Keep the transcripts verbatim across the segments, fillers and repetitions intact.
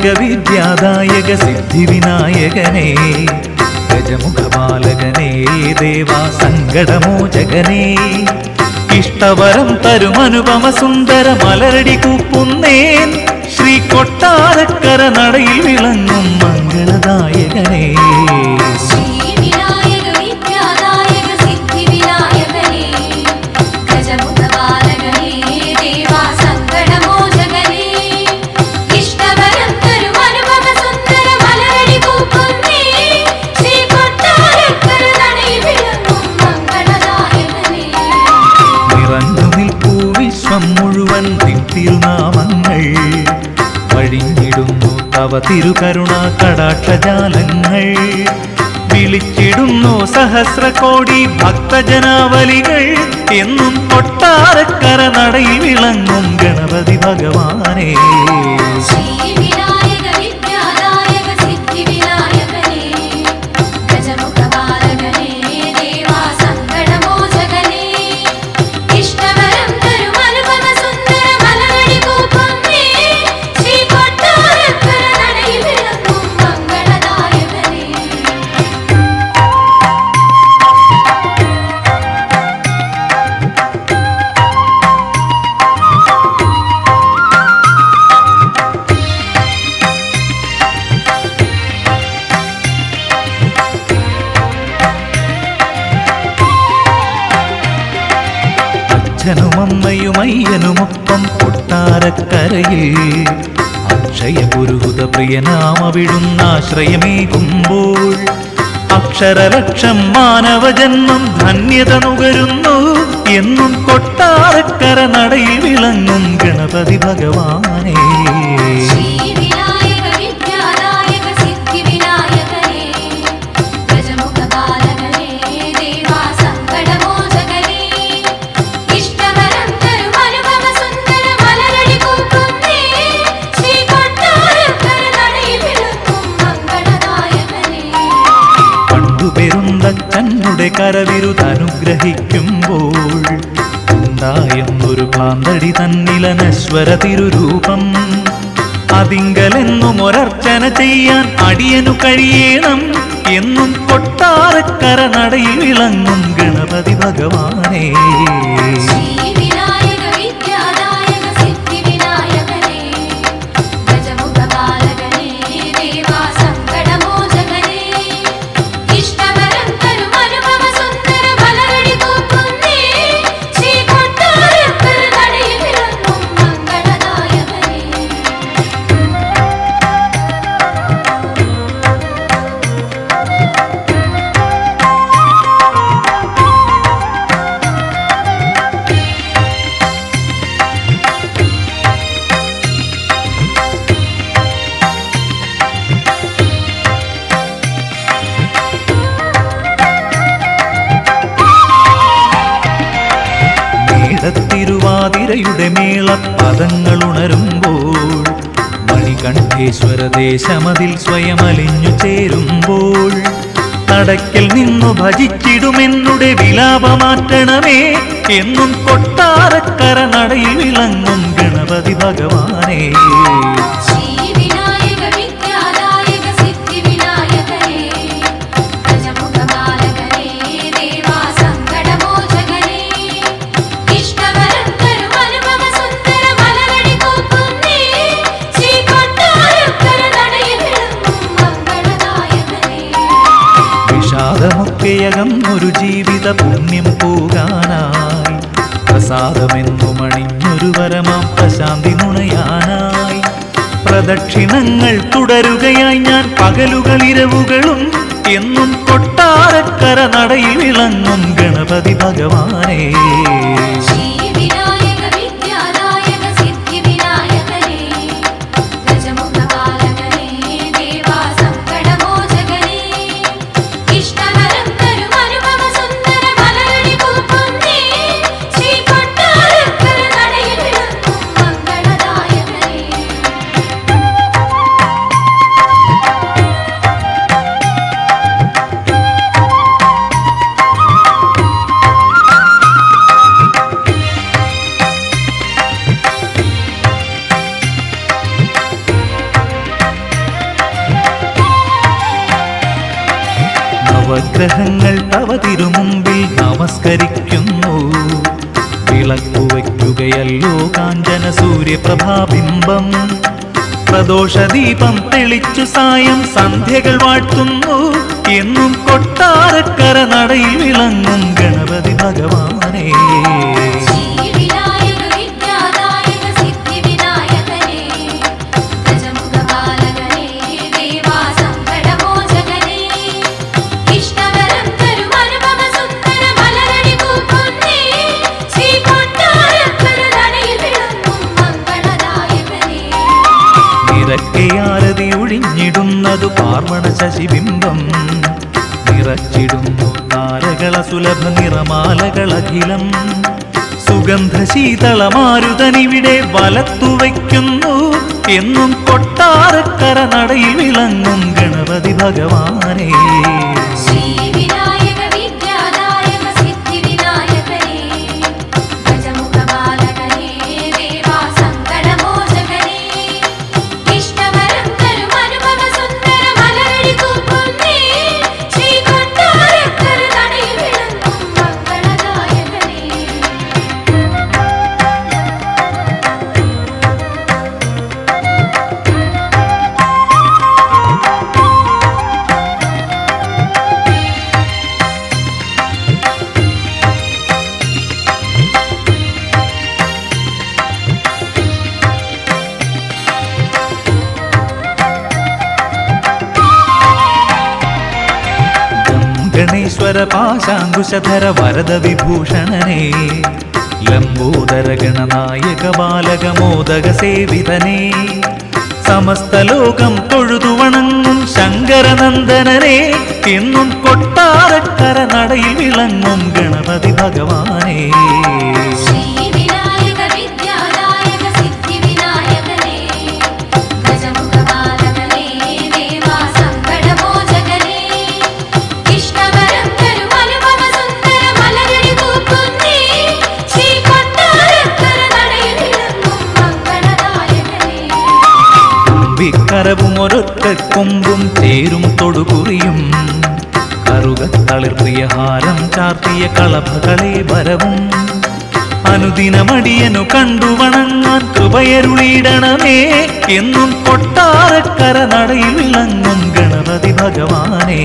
വിനായക വിദ്യാദായക സിദ്ധിവിനായകനേ ഗജമുഖപാലകനേ ദേവാ സങ്കടമോചകനേ ഇഷ്ടവരം തരുമനുപമ സുന്ദര മലരടി കൂപ്പുന്നേൻ ശ്രീ കൊട്ടാരക്കര നടയിൽ വിളങ്ങും മംഗളദായകനേ മുഴുവൻ തിരുനാമങ്ങൾ വഴിഞ്ഞിടുന്നു തവ തിരുകരുണ കടാക്ഷജാലങ്ങൾ വിളിച്ചിടുന്നു സഹസ്രകോടി ഭക്തജനാവലികൾ എന്നും കൊട്ടാരക്കര നടയിൽ വിളങ്ങും ഗണപതി ഭഗവാനേ അച്ഛനുമമ്മയുമയ്യനുമൊപ്പം കൊട്ടാരക്കരയിൽ അക്ഷയപുരുഹുത പ്രിയനാമവിടുന്നാശ്രയമേകുമ്പോൾ അക്ഷരലക്ഷം മാനവജന്മം ധന്യത നുകരുന്നു എന്നും കൊട്ടാരക്കര നടയിൽ വിളങ്ങും ഗണപതി ഭഗവാനേ തന്നുടെ കരവിരുതനുഗ്രഹിക്കുമ്പോൾ ഉണ്ടായെന്നൊരു ഭാന്തടി തന്നിലനശ്വര തിരുരൂപം അതിങ്കലെന്നും ഒരർച്ചന ചെയ്യാൻ അടിയനു കഴിയണം എന്നും കൊട്ടാരക്കര നടയിൽ വിളങ്ങും ഗണപതി ഭഗവാനേ തിരുവാതിരയുടെ മേളപദങ്ങളുണരുമ്പോൾ മണികണ്ഠേശ്വര ദേശമതിൽ സ്വയമലിഞ്ഞു ചേരുമ്പോൾ നടക്കൽ നിന്നു ഭജിച്ചിടുമെന്നുടെ വിലാപമാറ്റണമേ എന്നും കൊട്ടാരക്കര നടയിൽ വിളങ്ങും ഗണപതി ഭഗവാനേ ൊരു ജീവിത പുണ്യം പോകാനായി പ്രസാദമെന്നും അണിഞ്ഞൊരു വരമാം പ്രശാന്തി നുണയാനായി പ്രദക്ഷിണങ്ങൾ തുടരുകയായി ഞാൻ പകലുകളിരവുകളും എന്നും കൊട്ടാരക്കര നടയിൽ വിളങ്ങും ഗണപതി ഭഗവാനേ വിഗ്രഹങ്ങൾ തവ തിരുമുമ്പിൽ നമസ്കരിക്കുന്നു. വിളക്കുവയ്ക്കുകയല്ലോ കാഞ്ചന സൂര്യപ്രഭാബിംബം. പ്രദോഷദീപം തെളിച്ചു സായം സന്ധ്യകൾ വാഴ്ത്തുന്നു. എന്നും കൊട്ടാരക്കര നടയിൽ വിളങ്ങും ഗണപതി ഭഗവാനേ. ആരതി ഒഴിഞ്ഞിടുന്നതു പാർവണ ശശിബിംബം. നിറച്ചിടുന്നു താരകള സുലഭ നിറമാലകളഖിലം. സുഗന്ധ ശീതളമാരുതനിവിടെ വലത്തുവയ്ക്കുന്നു. എന്നും കൊട്ടാരക്കര നടയിൽ വിളങ്ങും ഗണപതി ഭഗവാനേ. ഗണേശ്വര പാശാങ്കുശധര വരദ വിഭൂഷണനേ. ലംബോദര ഗണനായക ബാലക മോദക സേവിതനേ. സമസ്ത ലോകം തൊഴുതു വണങ്ങും ശങ്കരനന്ദനനേ. എന്നും കൊട്ടാരക്കര നടയിൽ വിളങ്ങും ഗണപതി ഭഗവാനേ. കരവും ഒരൊറ്റ കൊമ്പും ചേരും തൊടുകുറിയും. കറുകത്തളിർത്തിയ ഹാരം ചാർത്തിയ കളഭകളെ വരവും. അനുദിനമടിയനു കണ്ടു വണങ്ങാൻ കൃപയരുളിയിടണമേ. എന്നും കൊട്ടാരക്കര നടയിൽ വിളങ്ങും ഗണപതി ഭഗവാനേ.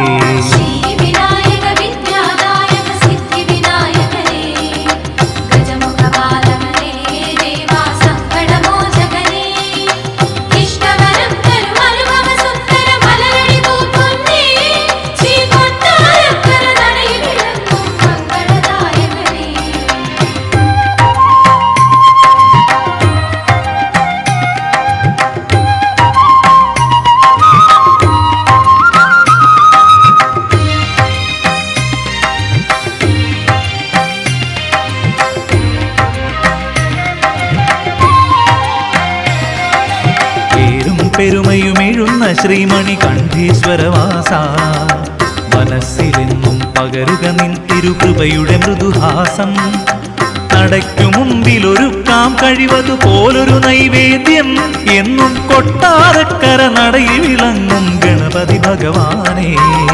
പെരുമയുമെഴുന്ന ശ്രീമണി കണ്ഠേശ്വരവാസ. മനസ്സിലെന്നും പകരുക നിൻ തിരുകൃപയുടെ മൃദുഹാസം. നടയ്ക്കു മുമ്പിലൊരുക്കാം കഴിവതുപോലൊരു നൈവേദ്യം. എന്നും കൊട്ടാരക്കര നടയിൽ വിളങ്ങും ഗണപതി ഭഗവാനേ.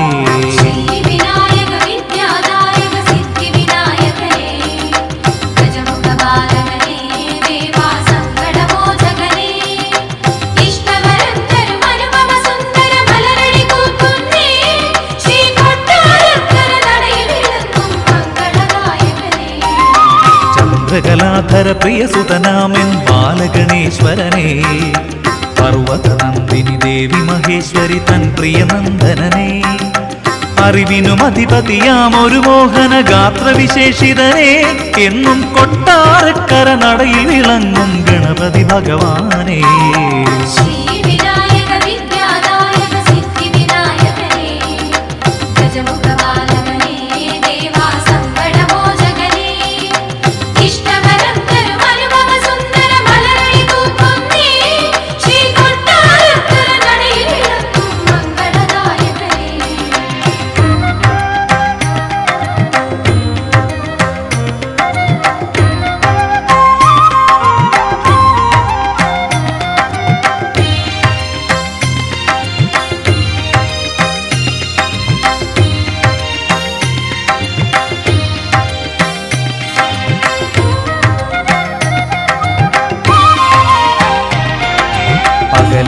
ചന്ദ്രകലാധര പ്രിയസുതനാമൻ ബാലഗണേശ്വരനേ. പർവതനന്ദിനി ദേവി മഹേശ്വരി തൻ പ്രിയനന്ദനനേ. അറിവിനും അധിപതിയാം ഒരു മോഹന ഗാത്രവിശേഷിതനേ. എന്നും കൊട്ടാരക്കര നടയിൽ വിളങ്ങും ഗണപതി ഭഗവാനേ.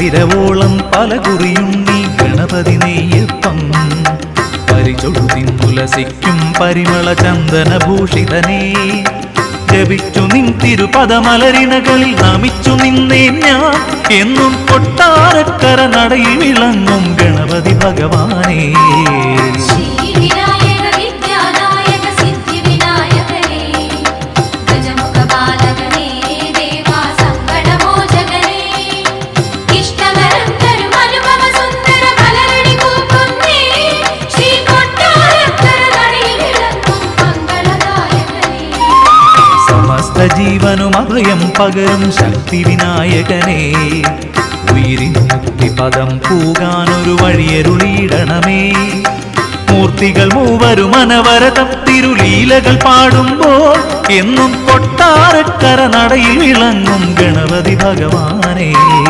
പതിരവോളം പല കുറിയുണ്ണി ഗണപതി നെയ്യപ്പം പരിചൊഴുതിന്നുലസിക്കും പരിമള ചന്ദനഭൂഷിതനേ ജപിച്ചു നിൻ തിരുപദമലരിണകളിൽ നമിച്ചു നിന്നേ ഞാൻ എന്നും കൊട്ടാരക്കര നടയിൽ വിളങ്ങും ഗണപതി ഭഗവാനേ ജീവനും അഭയം പകരും ശക്തി വിനായകനേ ഉയിരിൻ മുക്തിപദം പൂകാനൊരു വഴിയരുളിയിടണമേ മൂർത്തികൾ മൂവരും അനവരതം തിരുലീലകൾ പാടുമ്പോൾ എന്നും കൊട്ടാരക്കര നടയിൽ വിളങ്ങും ഗണപതി ഭഗവാനേ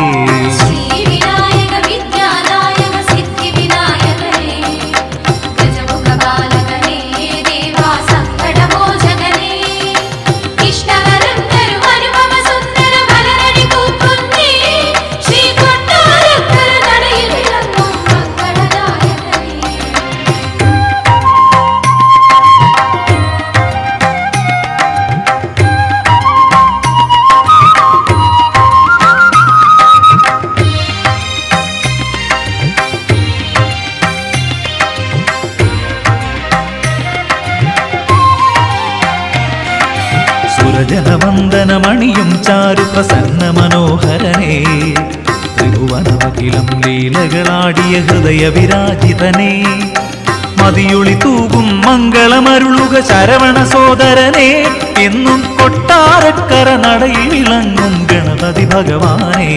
ജനവന്ദനമണിയും ചാരു പ്രസന്ന മനോഹരനേ ത്രിഭുവനമഖിലം ലീലകളാടിയ ഹൃദയ വിരാജിതനേ മതിയൊളി തൂകും മംഗളമരുളുക ശരവണ സോദരനേ എന്നും കൊട്ടാരക്കര നടയിൽ വിളങ്ങും ഗണപതി ഭഗവാനേ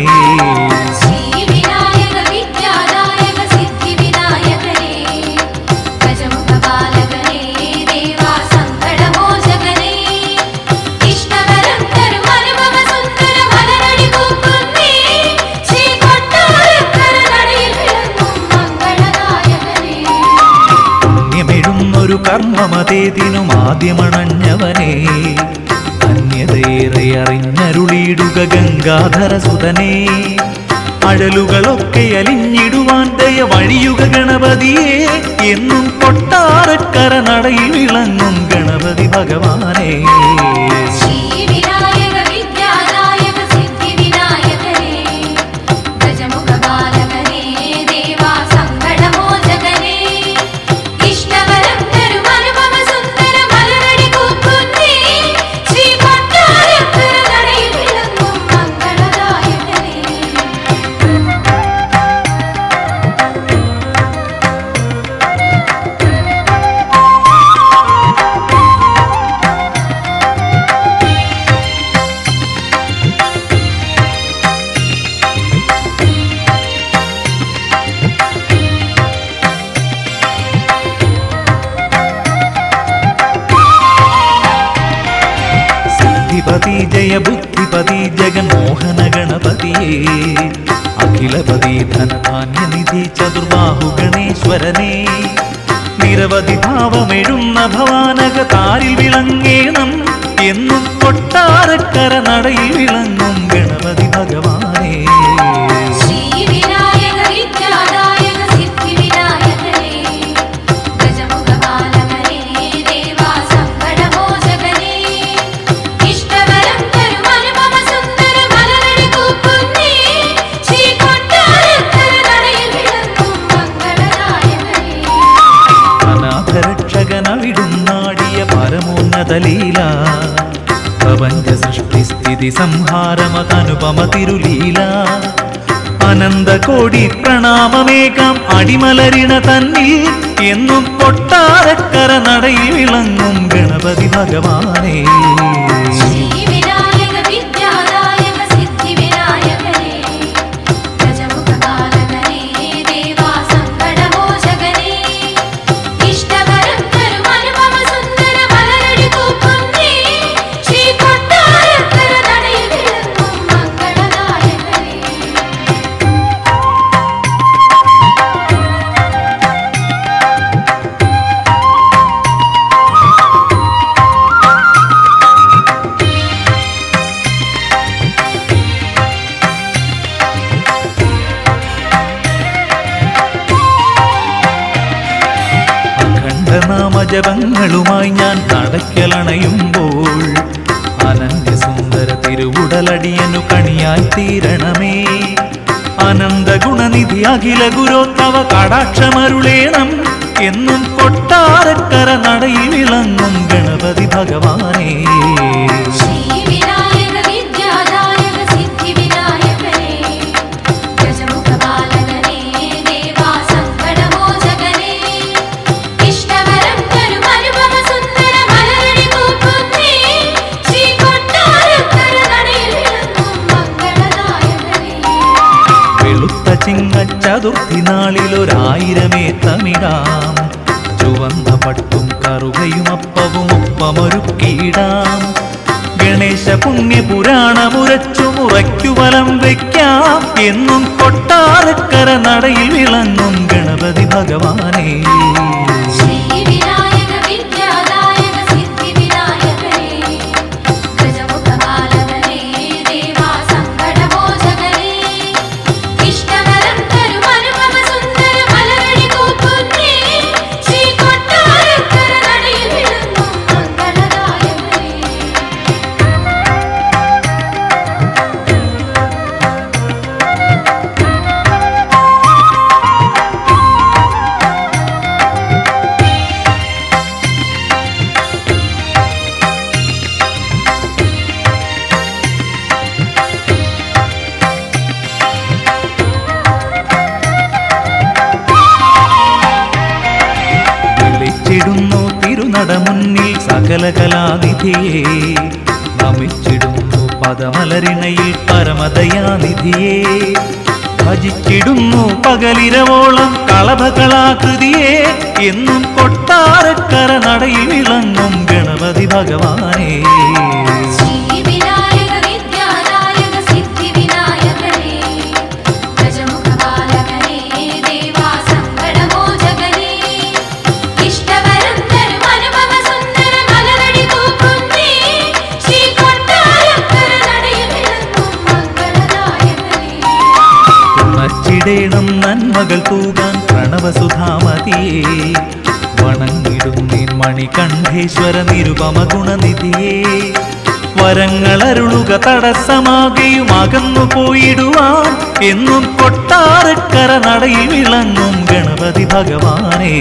കർമ്മമതേതിനും ആദ്യമണഞ്ഞവനേ അന്യതയേറെ അറിഞ്ഞരുളിയിടുക ഗംഗാധര സുതനേ അഴലുകളൊക്കെ അലിഞ്ഞിടുവാൻ ദയ വഴിയുക ഗണപതിയെ എന്നും കൊട്ടാരക്കര നടയിൽ വിളങ്ങും ഗണപതി ഭഗവാനേ जय बुद्धिपति जगन्मोहन गणपतिये अखिलपति धनधान्य निधि चतुर्बाहु गणेश्वरने निरवधि भावमेഴുന്ന ഭവാനക താരിൽ വിളങ്ങേണം എന്നും കൊട്ടാരക്കര നടയിൽ വിളങ്ങും ഗണപതി ഭഗവാനേ പരമോന്നതലീല പ്രപഞ്ച സൃഷ്ടി സ്ഥിതി സംഹാരമതനുപമ തിരുലീല അനന്ത കോടി പ്രണാമമേകം അടിമലരിണ തന്നിൽ എന്നും കൊട്ടാരക്കര നടയിൽ വിളങ്ങും ഗണപതി ഭഗവാനേ നാമജപങ്ങളുമായി ഞാൻ നടക്കലണയുമ്പോൾ അനന്യസുന്ദര തിരുവുടലടിയനു കണിയായി തീരണമേ. അനന്ത ഗുണനിധി അഖില ഗുരോത്തവ കടാക്ഷമരുളേണം എന്നും കൊട്ടാരക്കര നടയിൽ വിളങ്ങും ഗണപതി ഭഗവാനേ. ചിങ്ങച്ചതുർത്ഥി നാളിലൊരായിരമേ തമിഴാം. ചുവന്ന പട്ടും കറുകയും അപ്പവും ഒപ്പമൊരുക്കിയിടാം. ഗണേശ പുണ്യ പുരാണമുരച്ചു മുറയ്ക്കു വലം വയ്ക്കാം എന്നും കൊട്ടാരക്കര നടയിൽ വിളങ്ങും ഗണപതി ഭഗവാനേ. മുന്നിൽ സകല കലാനിധിയേ നമിച്ചിടുന്നു പദമലരിണയിൽ പരമദയാനിധിയേ. ഭജിച്ചിടുന്നു പകലിരവോളം കളഭകളാകൃതിയെ എന്നും കൊട്ടാരക്കര നടയിൽ വിളങ്ങും ഗണപതി ഭഗവാനേ. ണം നന്മകൾ തൂകാൻ പ്രണവസുധാമതിയേ. വണങ്ങിടുന്നീൻ മണികണ്ഠേശ്വര നിരുപമ ഗുണനിധിയേ. വരങ്ങളരുളുക തടസ്സമാകെയും അകന്നു പോയിടുവാൻ എന്നും കൊട്ടാരക്കര നടയിൽ വിളങ്ങും ഗണപതി ഭഗവാനേ.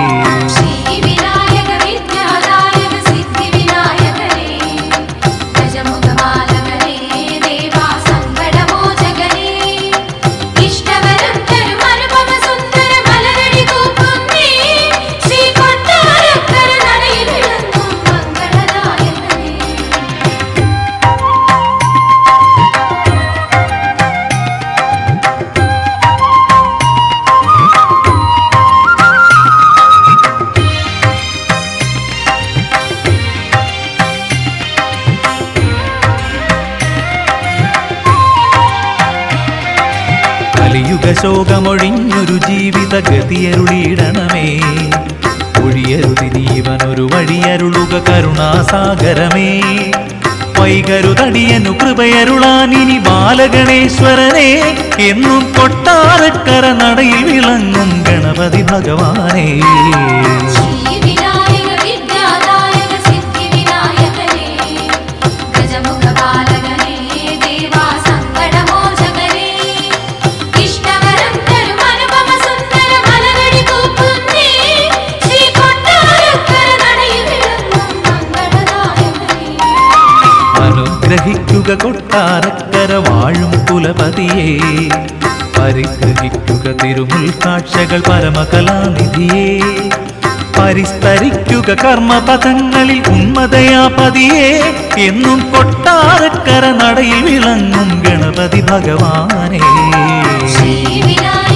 ശോകമൊഴിഞ്ഞൊരു ജീവിത ഗതിയരുളിയിടണമേ. ഒഴിയരുതിനീവനൊരു വഴിയരുളുക കരുണാസാഗരമേ. വൈകരുതടിയനു കൃപയരുളാനിനി ബാലഗണേശ്വരനെ എന്നും കൊട്ടാരക്കര നടയിൽ വിളങ്ങും ഗണപതി ഭഗവാനേ. ഗ്രഹിക്കുക കൊട്ടാരക്കര വാഴും കുലപതിയെ. പരിഗ്രഹിക്കുക തിരുമുൽക്കാഴ്ചകൾ പരമകലാനിധിയെ. പരിസ്തരിക്കുക കർമ്മപഥങ്ങളിൽ ഉന്മദയാപതിയെ എന്നും കൊട്ടാരക്കര നടയിൽ വിളങ്ങും ഗണപതി ഭഗവാനേ.